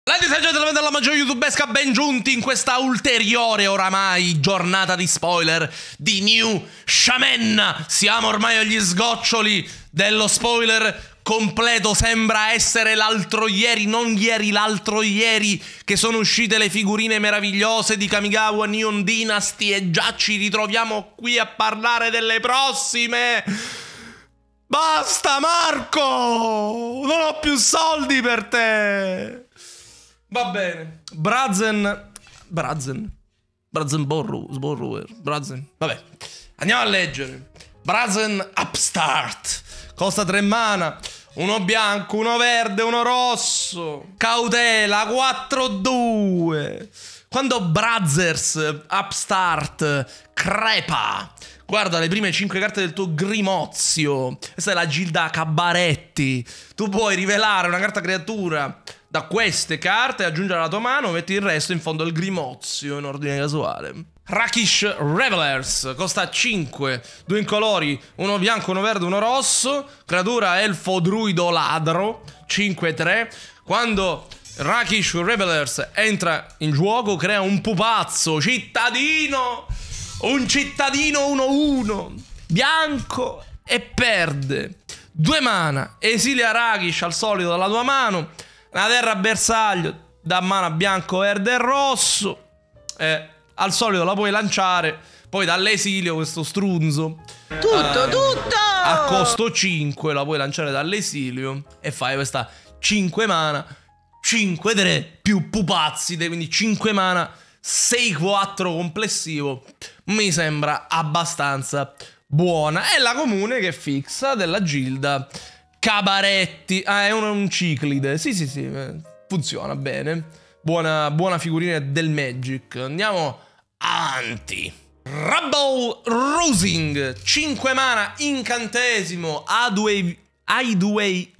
Ladies and gentlemen della magia youtubesca, ben giunti in questa ulteriore oramai giornata di spoiler di New Shaman. Siamo ormai agli sgoccioli dello spoiler completo. Sembra essere l'altro ieri, non ieri, l'altro ieri, che sono uscite le figurine meravigliose di Kamigawa Neon Dynasty e già ci ritroviamo qui a parlare delle prossime. Basta Marco, non ho più soldi per te. Va bene. Brazen Borrower. Vabbè. Andiamo a leggere. Brazen Upstart. Costa 3 mana. Uno bianco, uno verde, uno rosso. Cautela 4-2. Quando Brazzers Upstart crepa, guarda le prime 5 carte del tuo Grimozio. Questa è la Gilda Cabaretti. Tu puoi rivelare una carta creatura da queste carte, aggiungere alla tua mano, metti il resto in fondo al Grimozio in ordine casuale. Rakish Revelers, costa 5, 2 incolori, uno bianco, uno verde, uno rosso. Creatura elfo druido ladro, 5-3. Quando Rakish Revelers entra in gioco, crea un pupazzo cittadino, un cittadino 1-1, bianco, e perde 2 mana. Esilia Rakish al solito dalla tua mano. Una terra bersaglio da mana bianco, verde e rosso. Al solito la puoi lanciare poi dall'esilio, questo strunzo. Tutto! A costo 5 la puoi lanciare dall'esilio e fai questa 5 mana, 5-3 più pupazzi, quindi 5 mana, 6-4 complessivo. Mi sembra abbastanza buona. È la comune che è fixa della Gilda Cabaretti. Ah, è un ciclide. Sì, funziona bene. Buona figurina del Magic. Andiamo avanti. Rubble Rousing, 5 mana, incantesimo, Hideaway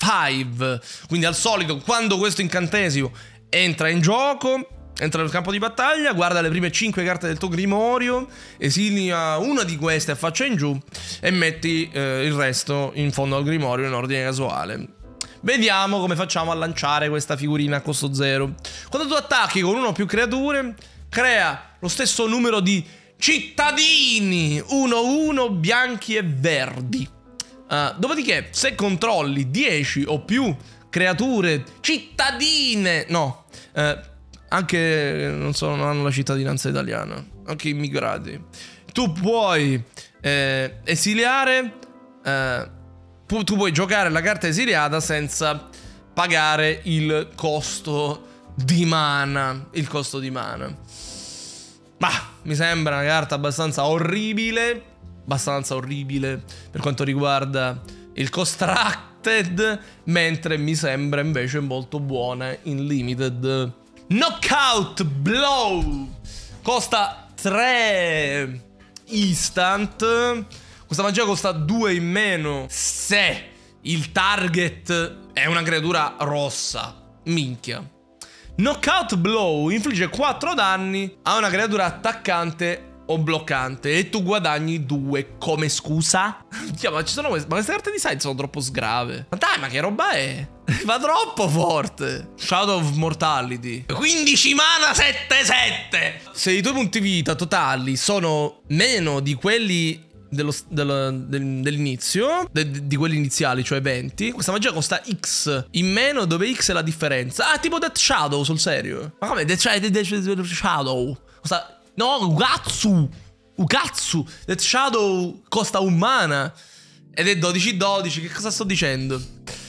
5. Quindi al solito quando questo incantesimo entra in gioco, entra nel campo di battaglia, guarda le prime 5 carte del tuo Grimorio, esilia una di queste a faccia in giù e metti il resto in fondo al Grimorio in ordine casuale. Vediamo come facciamo a lanciare questa figurina a costo 0. Quando tu attacchi con una o più creature, crea lo stesso numero di cittadini 1-1 bianchi e verdi. Dopodiché, se controlli 10 o più creature cittadine, no, anche non hanno la cittadinanza italiana, anche immigrati, tu puoi esiliare, tu puoi giocare la carta esiliata senza pagare il costo di mana. Ma mi sembra una carta abbastanza orribile per quanto riguarda il Constructed, mentre mi sembra invece molto buona in Limited. Knockout Blow, costa 3 instant. Questa magia costa 2 in meno se il target è una creatura rossa. Minchia. Knockout Blow infligge 4 danni a una creatura attaccante o bloccante e tu guadagni 2. Come scusa? Ma queste carte di side sono troppo sgrave. Ma dai, ma che roba è? Va troppo forte. Shadow of Mortality, 15 mana 7-7. Se i tuoi punti vita totali sono meno di quelli dell'inizio, di quelli iniziali, cioè 20, questa magia costa X in meno, dove X è la differenza. Ah, tipo Death Shadow, sul serio. Ma come? Death Shadow costa... No, Ukatsu. Death Shadow costa 1 mana ed è 12-12. Che cosa sto dicendo?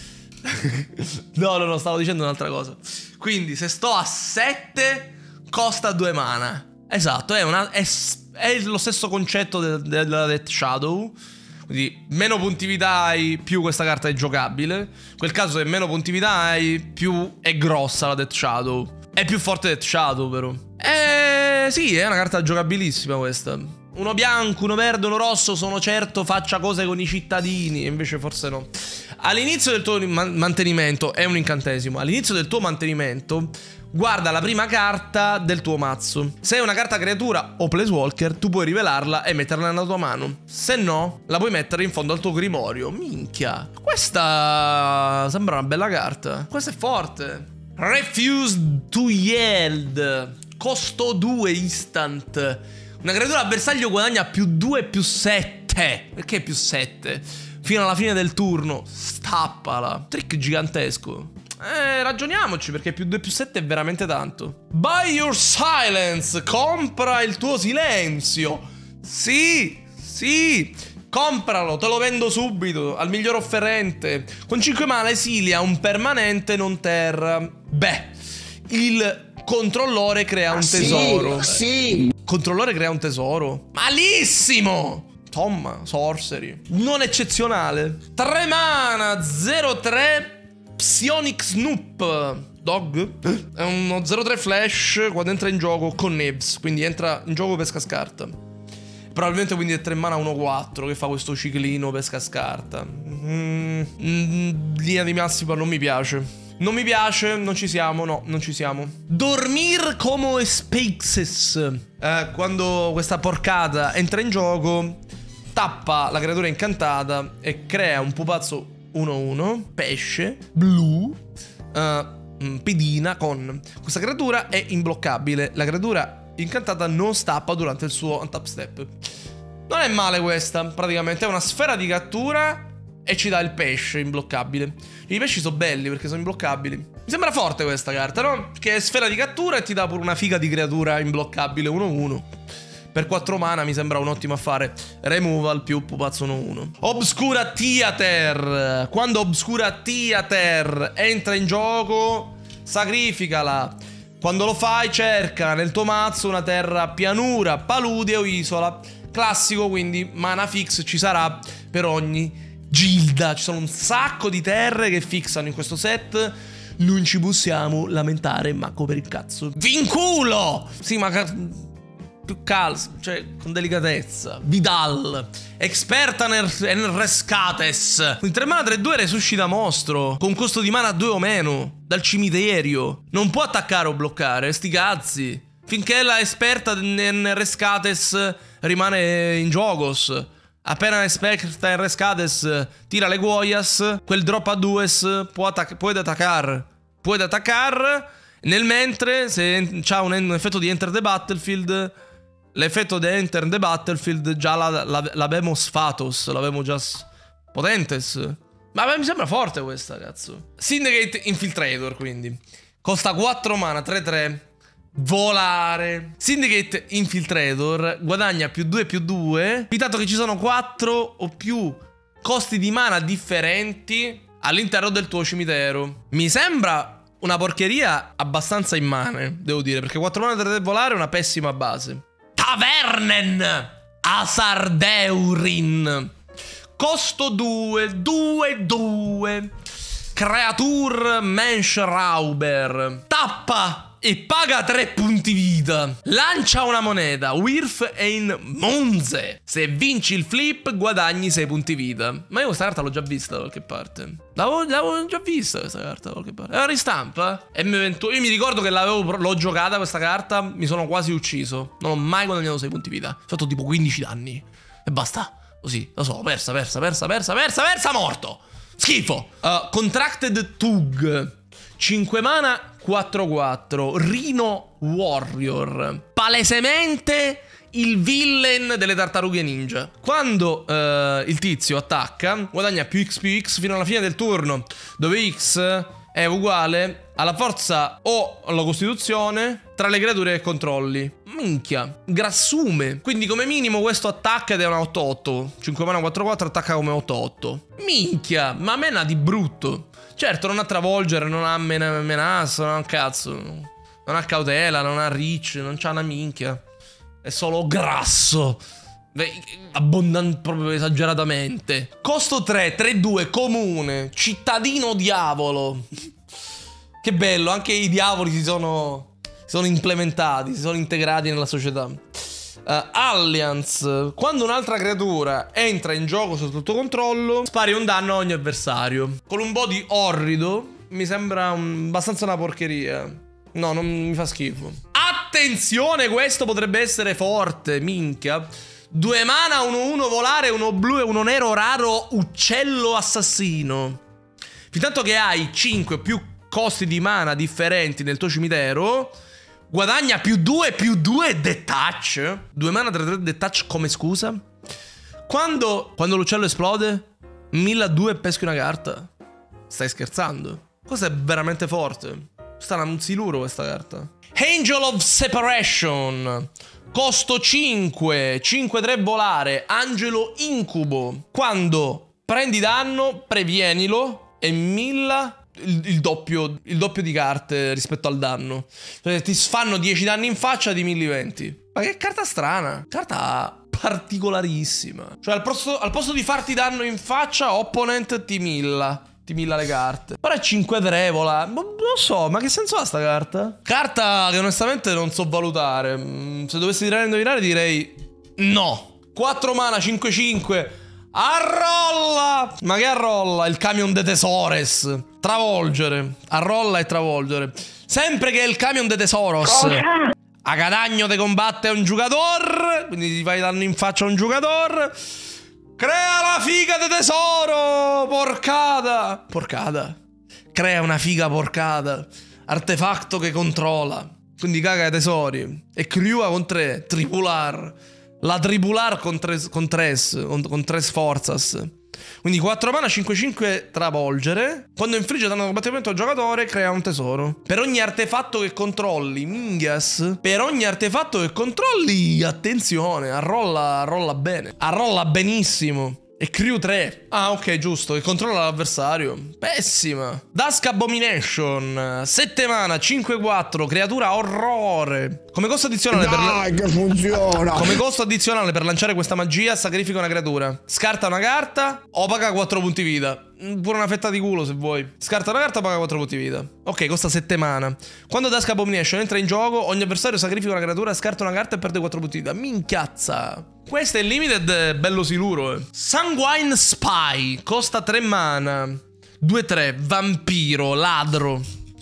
No, stavo dicendo un'altra cosa. Quindi se sto a 7 costa 2 mana. Esatto, è lo stesso concetto della Death Shadow. Quindi meno punti vita hai, più questa carta è giocabile. In quel caso, se meno punti vita hai, più è grossa la Death Shadow. È più forte Death Shadow, però. Sì, è una carta giocabilissima questa. Uno bianco, uno verde, uno rosso, sono certo faccia cose con i cittadini. Invece forse no. All'inizio del tuo mantenimento, è un incantesimo. All'inizio del tuo mantenimento, guarda la prima carta del tuo mazzo. Se è una carta creatura o planeswalker, tu puoi rivelarla e metterla nella tua mano. Se no, la puoi mettere in fondo al tuo Grimorio. Minchia, questa sembra una bella carta. Questa è forte. Refuse to Yield. Costo 2 instant. Una creatura a bersaglio guadagna +2 +7. Perché +7? Fino alla fine del turno. Stappala. Trick gigantesco. Ragioniamoci, perché +2 +7 è veramente tanto. Buy your silence. Compra il tuo silenzio. Sì, sì. Compralo, te lo vendo subito, al miglior offerente. Con 5 mana esilia un permanente non terra. Beh, il controllore crea un tesoro. Sì. Controllore crea un tesoro. Malissimo! Tomma, sorcery. Non eccezionale. 3 mana, 0-3. Psionic Snoop. Dog. È uno 0-3 flash quando entra in gioco con Nibs. Quindi entra in gioco pesca scarta. Probabilmente quindi è 3 mana 1-4 che fa questo ciclino pesca scarta. Linea di massima non mi piace. Non mi piace, non ci siamo, no, non ci siamo. Dormir come Spaces. Quando questa porcata entra in gioco, tappa la creatura incantata e crea un pupazzo 1-1, pesce, blu, pedina con. Questa creatura è imbloccabile. La creatura incantata non stappa durante il suo untap step. Non è male questa, praticamente è una sfera di cattura e ci dà il pesce imbloccabile. I pesci sono belli perché sono imbloccabili. Mi sembra forte questa carta, no? Che è sfera di cattura e ti dà pure una figa di creatura imbloccabile 1-1. Per 4 mana mi sembra un ottimo affare. Removal più pupazzo 1-1. Obscura Theater. Quando Obscura Theater entra in gioco, sacrificala. Quando lo fai, cerca nel tuo mazzo una terra pianura, palude o isola. Classico, quindi mana fix ci sarà per ogni gilda. Ci sono un sacco di terre che fixano in questo set. Non ci possiamo lamentare, manco per il cazzo. Vinculo! Sì, ma più calmo, cioè con delicatezza. Vidal. Experta nel Rescates. In 3 mana 3-2 resuscita mostro con costo di mana 2 o meno dal cimitero. Non può attaccare o bloccare, sti cazzi. Finché la esperta nel Rescates rimane in giocos. Appena esperta in Rescates tira le Guoias, quel drop a 2 può attaccare. Puoi attaccare. Nel mentre, se c'ha un effetto di Enter the Battlefield, l'effetto di Enter the Battlefield già l'abbiamo sfatos, l'abbiamo già potentes. Ma mi sembra forte questa, cazzo. Syndicate Infiltrator, quindi. Costa 4 mana, 3-3. Volare. Syndicate Infiltrator guadagna +2/+2, dato che ci sono 4 o più costi di mana differenti all'interno del tuo cimitero. Mi sembra una porcheria abbastanza immane, devo dire, perché 4 mana 3 volare è una pessima base. Tavernen Asardeurin. Costo 2, 2-2. Creature Menschrauber. Tappa e paga 3 punti vita. Lancia una moneta, Wirf in Monze. Se vinci il flip guadagni 6 punti vita. Ma io questa carta l'ho già vista da qualche parte. L'avevo già vista questa carta da qualche parte. È una ristampa? Io mi ricordo che l'ho giocata questa carta. Mi sono quasi ucciso. Non ho mai guadagnato 6 punti vita. Ho fatto tipo 15 danni. E basta. Così, lo so, persa, morto. Schifo. Contracted Tug. 5 mana 4-4. Rhino Warrior. Palesemente il villain delle tartarughe ninja. Quando il tizio attacca, guadagna +X fino alla fine del turno, dove X è uguale alla forza o alla costituzione tra le creature che controlli. Minchia, grassume. Quindi come minimo questo attacca ed è una 8-8. 5 mana 4-4 attacca come 8-8. Minchia, ma mena di brutto. Certo, non ha travolgere, non ha menace, non ha un cazzo. Non ha cautela, non ha reach, non c'ha una minchia. È solo grasso. Abbondante, proprio esageratamente. Costo 3, 3-2, comune. Cittadino diavolo. Che bello, anche i diavoli si sono implementati, si sono integrati nella società. Alliance. Quando un'altra creatura entra in gioco sotto il tuo controllo, spari un danno a ogni avversario. Con un body orrido. Mi sembra abbastanza una porcheria. No, non mi fa schifo. Attenzione, questo potrebbe essere forte. Minchia. 2 mana, 1-1 volare, 1 blu e 1 nero raro uccello assassino. Fintanto che hai 5 più costi di mana differenti nel tuo cimitero, guadagna +2/+2 detach. 2 mana 3/3 detach come scusa? Quando l'uccello esplode, 1002 e peschi una carta. Stai scherzando? Questo è veramente forte. Sta un siluro questa carta. Angel of Separation. Costo 5. 5/3 volare. Angelo incubo. Quando prendi danno, previenilo e milla il doppio di carte rispetto al danno. Cioè, ti fanno 10 danni in faccia, di 1020. Ma che carta strana. Carta particolarissima. Cioè al posto di farti danno in faccia, opponent ti milla le carte. Ora è 5/3 vola. Non lo so, ma che senso ha sta carta? Carta che onestamente non so valutare. Se dovessi tirare a indovinare direi no. 4 mana 5/5. Arrolla! Ma che arrolla? Il camion de Tesores. Travolgere. Arrolla e travolgere. Sempre che è il camion de Tesoros. A cadagno te combatte un giocatore. Quindi ti fai danno in faccia a un giocatore. Crea la figa de tesoro. Porcata. Crea una figa porcata. Artefatto che controlla. Quindi caga i tesori. E Kriua con 3. Tripular. La tripular con 3 forzas. Quindi 4 mana 5/5 travolgere. Quando infligge danno combattimento al giocatore, crea un tesoro. Per ogni artefatto che controlli, minghias. Per ogni artefatto che controlli, attenzione, arrolla bene. Arrolla benissimo. E Crew 3. Ah, ok, giusto. Che controlla l'avversario. Pessima. Dusk Abomination. 7 mana, 5/4. Creatura orrore. Come costo addizionale che funziona. Come costo addizionale per lanciare questa magia, sacrifica una creatura. Scarta una carta o paga 4 punti vita. Pure una fetta di culo se vuoi. Scarta una carta, paga 4 punti vita. Ok, costa 7 mana. Quando Dusk Abomination entra in gioco, ogni avversario sacrifica una creatura, scarta una carta e perde 4 punti vita. Minchiazza. Questo è il limited, bello siluro. Sanguine Spy. Costa 3 mana. 2/3. Vampiro. Ladro.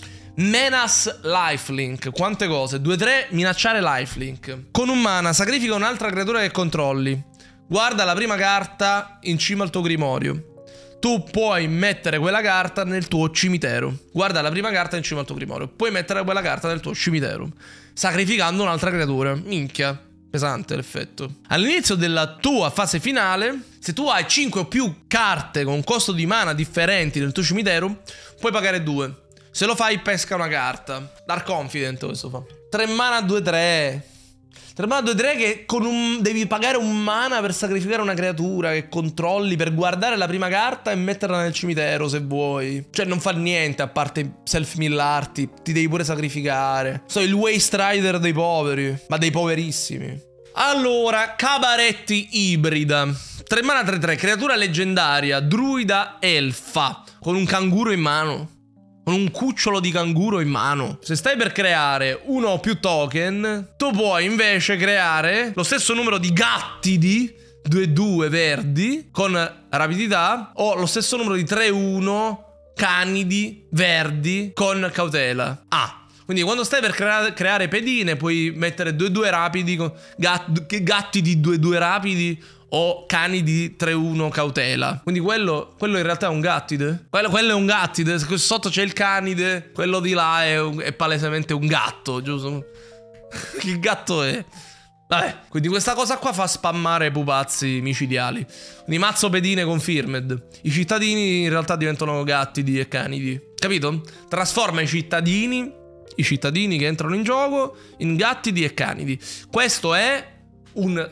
Menace Lifelink. Quante cose? 2/3. Minacciare lifelink. Con un mana sacrifica un'altra creatura che controlli. Guarda la prima carta in cima al tuo grimorio. Tu puoi mettere quella carta nel tuo cimitero. Guarda la prima carta in cima al tuo grimorio. Puoi mettere quella carta nel tuo cimitero, sacrificando un'altra creatura. Minchia, pesante l'effetto. All'inizio della tua fase finale, se tu hai 5 o più carte con costo di mana differenti nel tuo cimitero, puoi pagare 2. Se lo fai, pesca una carta. Dark Confident questo fa. 3 mana 2/3. 3 mana 2/3 che devi pagare un mana per sacrificare una creatura che controlli, per guardare la prima carta e metterla nel cimitero se vuoi. Cioè non fa niente a parte self-millarti. Ti devi pure sacrificare. So, il Waste Rider dei poveri. Ma dei poverissimi. Allora, Cabaretti ibrida. 3 mana 3/3. Creatura leggendaria. Druida elfa. Con un canguro in mano. Con un cucciolo di canguro in mano. Se stai per creare uno o più token, tu puoi invece creare lo stesso numero di gattidi 2/2 verdi con rapidità, o lo stesso numero di 3/1 canidi verdi con cautela. Quindi quando stai per creare pedine puoi mettere 2/2 rapidi con gatti di 2/2 rapidi o cani di 3/1 cautela. Quindi quello in realtà è un gattide. Quello è un gattide. Sotto c'è il canide. Quello di là è palesemente un gatto, giusto? Che gatto è? Vabbè, quindi questa cosa qua fa spammare pupazzi micidiali. Quindi mazzo pedine confirmed. I cittadini in realtà diventano gattidi e canidi. Capito? Trasforma i cittadini che entrano in gioco in gattidi e canidi. Questo è un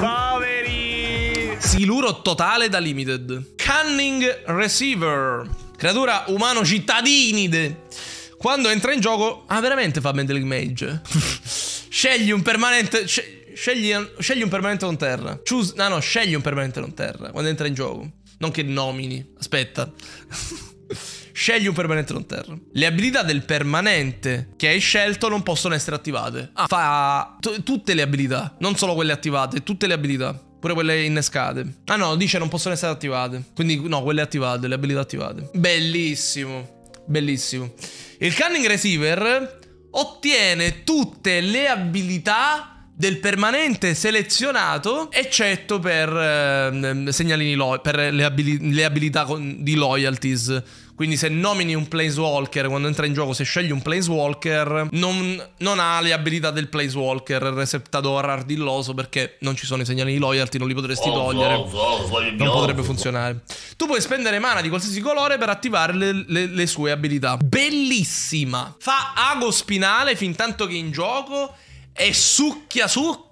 siluro totale da limited. Cunning Receiver. Creatura umano cittadinide. Quando entra in gioco, veramente fa Meddling Mage. Scegli un permanente. Scegli un permanente non terra. Scegli un permanente non terra quando entra in gioco. Non che nomini. Aspetta. Scegli un permanente non terra. Le abilità del permanente che hai scelto non possono essere attivate. Fa tutte le abilità, non solo quelle attivate, tutte le abilità, pure quelle innescate. No, dice non possono essere attivate. Quindi no, quelle attivate, le abilità attivate. Bellissimo. Bellissimo. Il Cunning Receiver ottiene tutte le abilità del permanente selezionato, eccetto per segnalini per le abilità di loyalties. Quindi se nomini un Planeswalker quando entra in gioco, se scegli un Planeswalker, non ha le abilità del Planeswalker, il receptador ardilloso, perché non ci sono i segnali di loyalty, non li potresti togliere. Non potrebbe funzionare. Tu puoi spendere mana di qualsiasi colore per attivare le sue abilità. Bellissima. Fa ago spinale fin tanto che è in gioco e succhia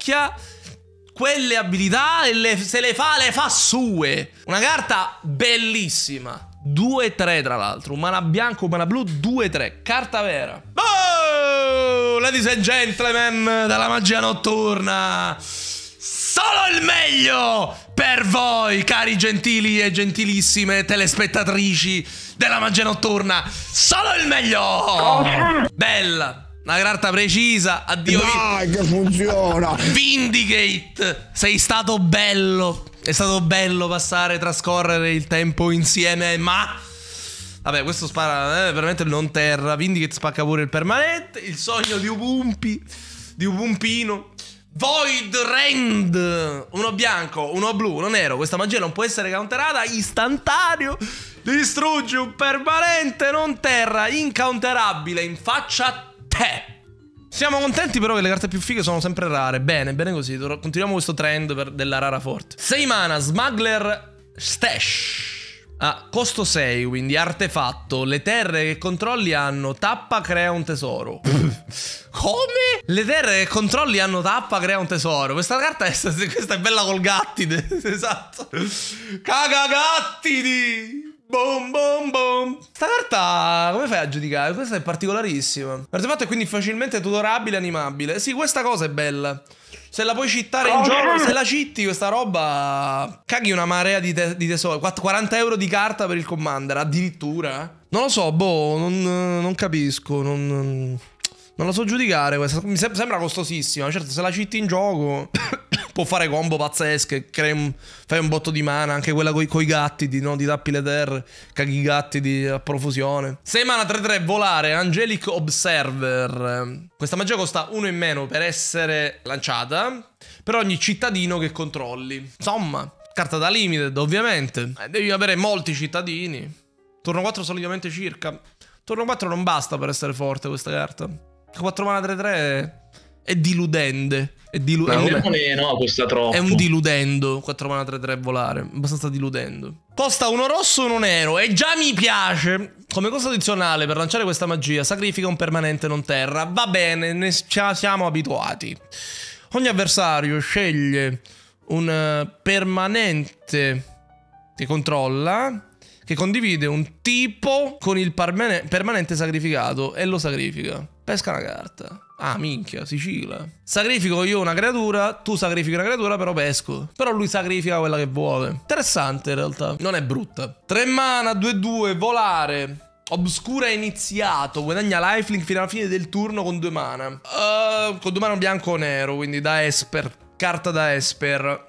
quelle abilità e se le fa sue. Una carta bellissima. 2-3 tra l'altro. Un mana bianco, un mana blu, 2-3. Carta vera. Oh, ladies and gentlemen della magia notturna. Solo il meglio per voi, cari gentili e gentilissime telespettatrici della magia notturna. Solo il meglio. Bella. Una carta precisa. Addio. Dai, che funziona. Vindicate. Sei stato bello. È stato bello trascorrere il tempo insieme. Ma vabbè, questo spara veramente non terra. Vindicate spacca pure il permanente. Il sogno di Upumpi, di Upumpino. Void Rend. Uno bianco, uno blu, uno nero. Questa magia non può essere counterata. Istantaneo. Distrugge un permanente non terra incounterabile in faccia a te. Siamo contenti però che le carte più fighe sono sempre rare. Bene, bene così. Continuiamo questo trend della rara forte. 6 mana, Smuggler Stash. Costo 6, quindi artefatto. Le terre che controlli hanno tappa, crea un tesoro. Come? Le terre che controlli hanno tappa, crea un tesoro. Questa carta questa è bella col gattide. Esatto. Cagagattidi. Boom boom boom. Sta carta come fai a giudicare? Questa è particolarissima. L'artefatto è quindi facilmente tutorabile e animabile. Sì, questa cosa è bella. Se la puoi cittare in gioco, se la citti questa roba, caghi una marea di tesori. 40 euro di carta per il commander, addirittura. Non lo so, boh, non capisco. Non la so giudicare questa. Mi sembra costosissima. Certo, se la citti in gioco può fare combo pazzesche. Fai un botto di mana. Anche quella coi gatti, no? Ti tappi le terre, caghi i gatti a profusione. 6 mana 3-3 volare, Angelic Observer. Questa magia costa 1 in meno per essere lanciata per ogni cittadino che controlli. Insomma, carta da limited ovviamente. Devi avere molti cittadini. Turno 4 solitamente circa. Turno 4 non basta per essere forte questa carta. 4 mana 3-3 è diludente. No, costa troppo. È un diludendo. 4 mana 3-3 volare. Abbastanza diludendo. Costa uno rosso e uno nero. E già mi piace. Come cosa addizionale per lanciare questa magia, sacrifica un permanente non terra. Va bene, ne siamo abituati. Ogni avversario sceglie un permanente che controlla, che condivide un tipo con il permanente sacrificato e lo sacrifica. Pesca una carta. Ah, minchia, si cicla. Sacrifico io una creatura, tu sacrifichi una creatura, però pesco. Però lui sacrifica quella che vuole. Interessante in realtà. Non è brutta. 3 mana, 2-2, volare. Obscura iniziato. Guadagna lifelink fino alla fine del turno con 2 mana. Con 2 mana bianco o nero, quindi da Esper. Carta da Esper.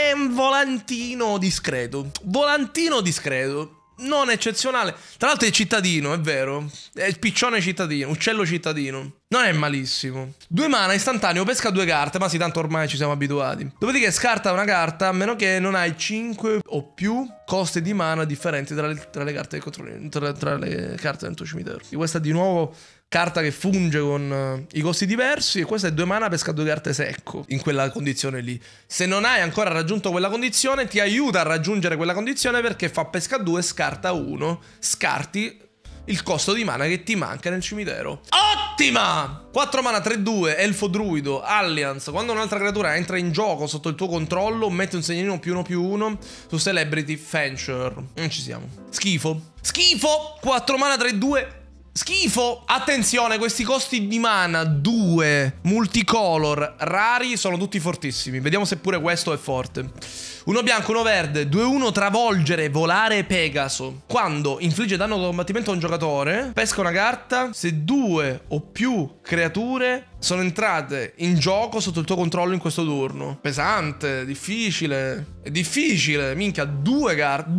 Volantino discreto. Volantino discreto. Non eccezionale. Tra l'altro è cittadino, è vero. È piccione cittadino, uccello cittadino. Non è malissimo. 2 mana istantaneo, pesca 2 carte. Ma sì, tanto ormai ci siamo abituati. Dopodiché scarta una carta, a meno che non hai 5 o più costi di mana differenti tra le carte che controlli, tra le carte del tuo cimitero. E questa è di nuovo carta che funge con i costi diversi. E questa è 2 mana, pesca 2 carte secco. In quella condizione lì. Se non hai ancora raggiunto quella condizione, ti aiuta a raggiungere quella condizione, perché fa pesca 2, scarta 1. Scarti il costo di mana che ti manca nel cimitero. Ottima! 4 mana 3-2, elfo druido, Alliance. Quando un'altra creatura entra in gioco sotto il tuo controllo, metti un segnalino +1/+1 su Celebrity Venture. Non ci siamo. Schifo. Schifo! 4 mana 3-2. Schifo! Attenzione, questi costi di mana 2 multicolor rari sono tutti fortissimi. Vediamo se pure questo è forte. Uno bianco, uno verde, 2-1 travolgere, volare Pegaso. Quando infligge danno da combattimento a un giocatore, pesca una carta se 2 o più creature sono entrate in gioco sotto il tuo controllo in questo turno. Pesante, difficile. È difficile, minchia, 2 carte.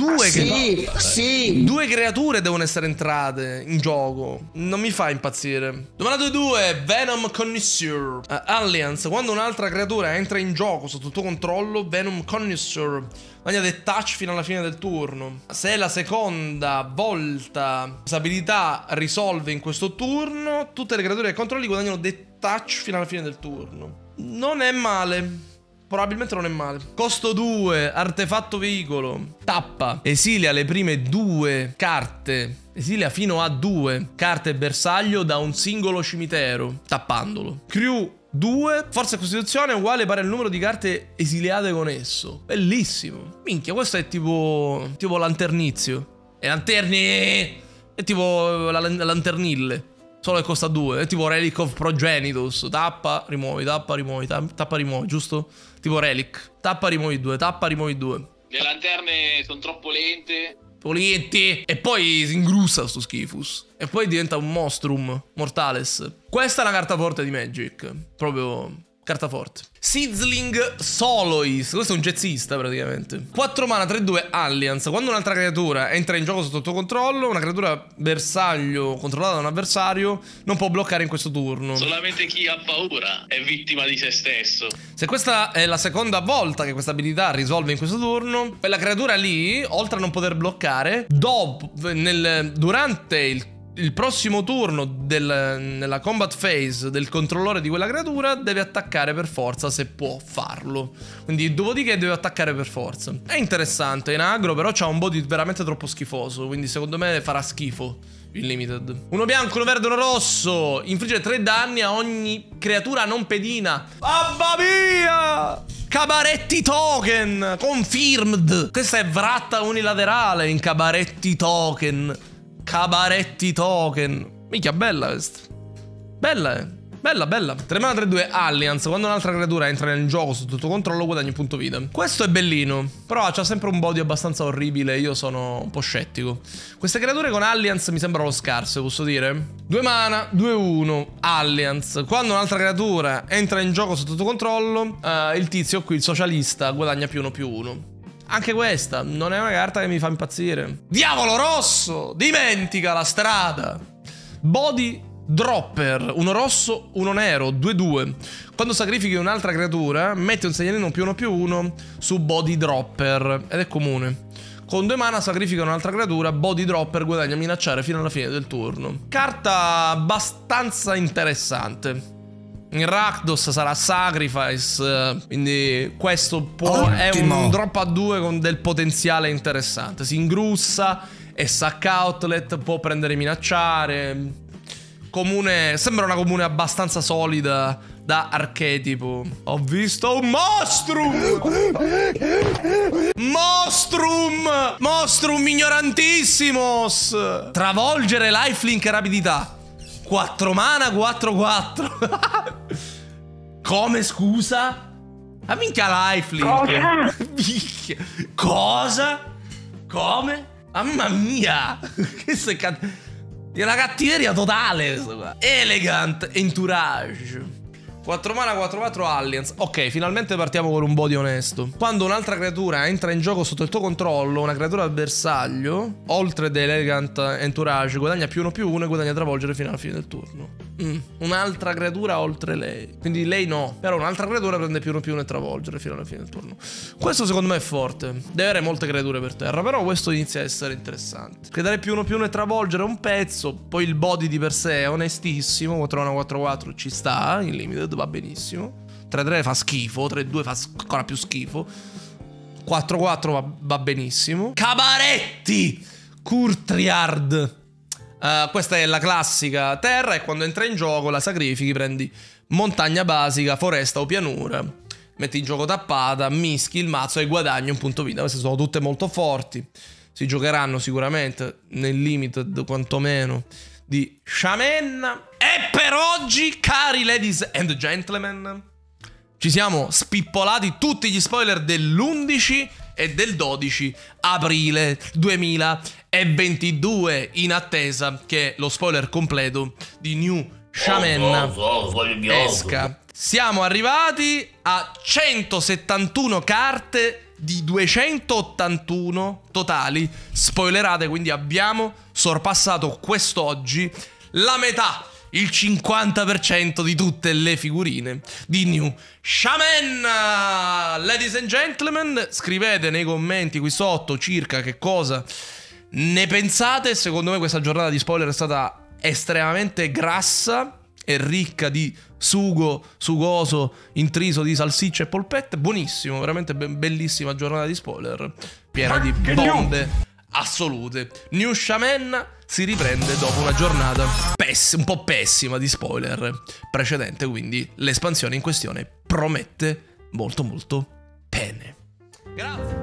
Sì. 2 creature devono essere entrate in gioco. Non mi fa impazzire. Domanda 2-2, Venom Connoisseur. Alliance, quando un'altra creatura entra in gioco sotto il tuo controllo, Venom Connoisseur guadagna The Touch fino alla fine del turno. Se è la seconda volta questa abilità risolve in questo turno, tutte le creature che controlli guadagnano The Touch fino alla fine del turno. Non è male. Probabilmente non è male. Costo 2, artefatto veicolo. Tappa. Esilia le prime 2 carte. Esilia fino a 2 carte bersaglio da un singolo cimitero, tappandolo. Crew 2, forza e costituzione uguale pari al numero di carte esiliate con esso. Bellissimo. Minchia, questo è tipo lanternizio. E lanterni. È tipo la lanternille. Solo che costa 2. È tipo Relic of Progenitus. Tappa, rimuovi, tappa, rimuovi, tappa, rimuovi, giusto? Tipo Relic. Tappa, rimuovi 2, tappa, rimuovi 2. Le lanterne sono troppo lente. Polietti. E poi si ingrussa sto schifus. E poi diventa un Monstrum Mortales. Questa è la carta forte di Magic. Proprio carta forte. Sizzling Soloist. Questo è un jazzista praticamente. 4 mana 3-2 Alliance. Quando un'altra creatura entra in gioco sotto tuo controllo, una creatura bersaglio controllata da un avversario non può bloccare in questo turno. Solamente chi ha paura è vittima di se stesso. Se questa è la seconda volta che questa abilità risolve in questo turno, quella creatura lì, oltre a non poter bloccare, durante il prossimo turno nella combat phase del controllore di quella creatura deve attaccare per forza se può farlo. Quindi dopodiché deve attaccare per forza. È interessante, in aggro però c'ha un body veramente troppo schifoso, quindi secondo me farà schifo il limited. Uno bianco, uno verde, uno rosso. Infligge 3 danni a ogni creatura non pedina. Mamma mia! Cabaretti token confirmed. Questa è vratta unilaterale in Cabaretti token. Cabaretti token. Minchia, bella questa. Bella, bella, bella. 3 mana 3-2 Alliance. Quando un'altra creatura entra nel gioco sotto tuo controllo guadagni un punto vita. Questo è bellino, però c'ha sempre un body abbastanza orribile. Io sono un po' scettico. Queste creature con Alliance mi sembrano scarse, posso dire? 2 mana 2-1 Alliance. Quando un'altra creatura entra in gioco sotto tuo controllo, il tizio qui, il socialista, guadagna +1/+1. Anche questa non è una carta che mi fa impazzire. Diavolo rosso! Dimentica la strada! Body Dropper. Uno rosso, uno nero, 2-2. Quando sacrifichi un'altra creatura, metti un segnalino +1/+1 su Body Dropper. Ed è comune. Con 2 mana sacrifica un'altra creatura, Body Dropper guadagna minacciare fino alla fine del turno. Carta abbastanza interessante. In Rakdos sarà Sacrifice, quindi questo è un drop a 2 con del potenziale interessante. Si ingrussa, è sack outlet, può prendere minacciare. Comune, sembra una comune abbastanza solida da archetipo. Ho visto un Mostrum! Mostrum! Mostrum ignorantissimos! Travolgere lifelink e rapidità. 4 mana 4-4. Come, scusa? Ma minchia lifelink. Cosa? Come? Mamma mia. Questo è una cattiveria totale questo qua. Elegant Entourage. 4 mana 4-4 Alliance. Ok, finalmente partiamo con un body onesto. Quando un'altra creatura entra in gioco sotto il tuo controllo, una creatura al bersaglio, oltre dell'Elegant Entourage, guadagna +1/+1 e guadagna travolgere fino alla fine del turno. Un'altra creatura oltre lei. Quindi lei no. Però un'altra creatura prende +1/+1 e travolgere fino alla fine del turno. Questo secondo me è forte. Deve avere molte creature per terra, però questo inizia a essere interessante. Che dare +1/+1 e travolgere è un pezzo. Poi il body di per sé è onestissimo. 4 mana 4-4 ci sta. In limited va benissimo. 3-3 fa schifo. 3-2 fa ancora più schifo. 4-4 va benissimo. Cabaretti Courtyard. Questa è la classica terra e quando entra in gioco la sacrifichi, prendi montagna basica, foresta o pianura, metti in gioco tappata, mischi il mazzo e guadagni un punto vita. Queste sono tutte molto forti. Si giocheranno sicuramente nel limited quantomeno di Shaman. E per oggi, cari ladies and gentlemen, ci siamo spippolati tutti gli spoiler dell'11 e del 12 aprile 2022 in attesa che lo spoiler completo di New Shaman esca. Siamo arrivati a 171 carte di 281 totali spoilerate, quindi abbiamo sorpassato quest'oggi la metà il 50% di tutte le figurine di New Shaman. Ladies and gentlemen, scrivete nei commenti qui sotto circa che cosa ne pensate. Secondo me questa giornata di spoiler è stata estremamente grassa e ricca di sugo sugoso intriso di salsicce e polpette. Buonissimo, veramente bellissima giornata di spoiler, piena di bombe assolute. New Shaman si riprende dopo una giornata un po' pessima di spoiler precedente, quindi l'espansione in questione promette molto molto bene. Grazie.